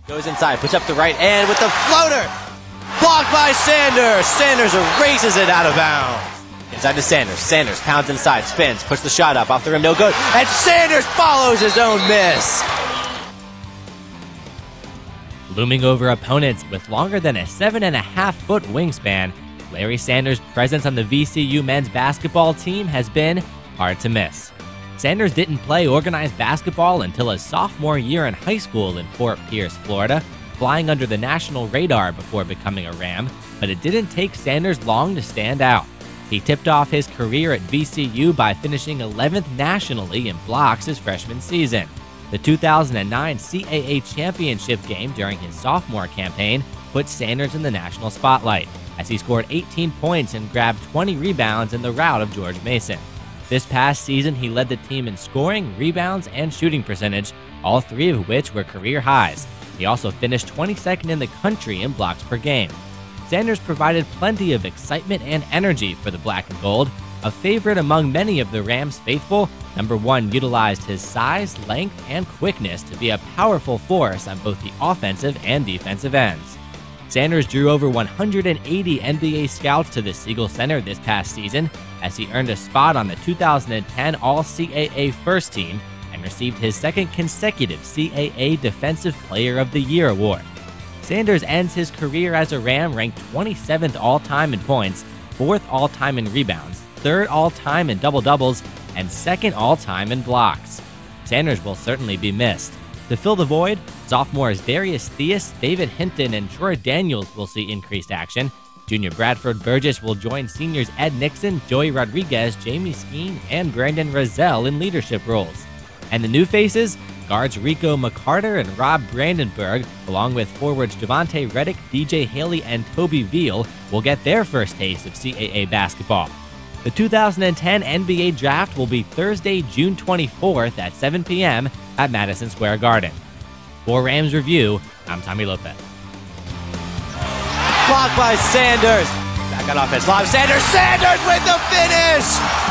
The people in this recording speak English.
Goes inside, puts up the right hand with the floater. Blocked by Sanders. Sanders erases it out of bounds. Inside to Sanders. Sanders pounds inside, spins, puts the shot up, off the rim, no good. And Sanders follows his own miss. Looming over opponents with longer than a 7.5-foot wingspan, Larry Sanders' presence on the VCU men's basketball team has been hard to miss. Sanders didn't play organized basketball until his sophomore year in high school in Fort Pierce, Florida, flying under the national radar before becoming a Ram, but it didn't take Sanders long to stand out. He tipped off his career at VCU by finishing 11th nationally in blocks his freshman season. The 2009 CAA championship game during his sophomore campaign put Sanders in the national spotlight, as he scored 18 points and grabbed 20 rebounds in the rout of George Mason. This past season, he led the team in scoring, rebounds, and shooting percentage, all three of which were career highs. He also finished 22nd in the country in blocks per game. Sanders provided plenty of excitement and energy for the black and gold. A favorite among many of the Rams faithful, number 1 utilized his size, length, and quickness to be a powerful force on both the offensive and defensive ends. Sanders drew over 180 NBA scouts to the Siegel Center this past season, as he earned a spot on the 2010 All-CAA First Team and received his second consecutive CAA Defensive Player of the Year award. Sanders ends his career as a Ram ranked 27th all-time in points, 4th all-time in rebounds, 3rd all-time in double-doubles, and 2nd all-time in blocks. Sanders will certainly be missed. To fill the void, sophomores Darius Theus, David Hinton, and Troy Daniels will see increased action. Junior Bradford Burgess will join seniors Ed Nixon, Joey Rodriguez, Jamie Skeen, and Brandon Rozelle in leadership roles. And the new faces, guards Rico McCarter and Rob Brandenburg, along with forwards Javante Reddick, DJ Haley, and Toby Veal, will get their first taste of CAA basketball. The 2010 NBA Draft will be Thursday, June 24th at 7 p.m. at Madison Square Garden. For Rams Review, I'm Tommy Lopez. Blocked by Sanders. Back on offense. Lob. Sanders with the finish.